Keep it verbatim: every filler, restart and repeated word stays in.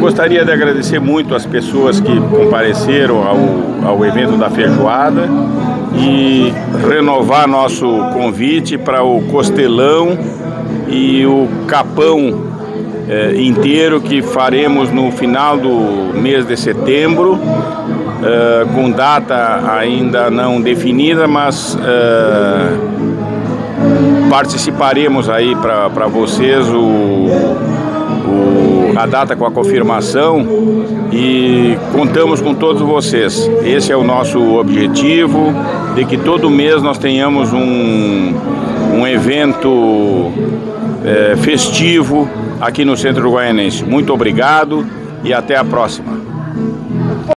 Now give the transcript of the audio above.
gostaria de agradecer muito as pessoas que compareceram ao, ao evento da feijoada e renovar nosso convite para o costelão e o capão eh, inteiro que faremos no final do mês de setembro, eh, com data ainda não definida, mas eh, participaremos aí para vocês o, o, a data com a confirmação e contamos com todos vocês. Esse é o nosso objetivo, de que todo mês nós tenhamos um, um evento é, festivo aqui no Centro Uruguaianense. Muito obrigado e até a próxima.